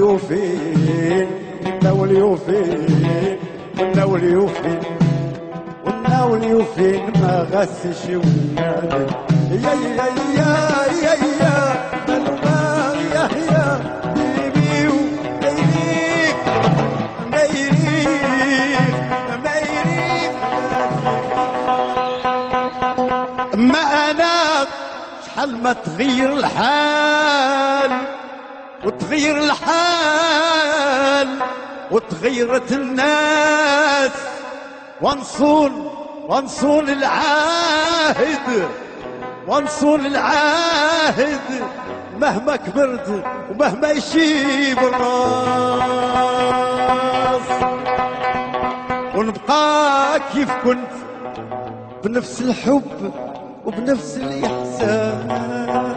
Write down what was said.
واليوفين كنا واليوفين كنا واليوفين كنا واليوفين ما غسش ولادي يا يا يا يا يا مالوما يا يا بيبيو ميريك ميريك ميريك ما انا شحال ما تغير الحال وتغير الحال وتغيرت الناس ونصون العاهد ونصون العاهد مهما كبرت ومهما يشيب الراس ونبقى كيف كنت بنفس الحب وبنفس الإحساس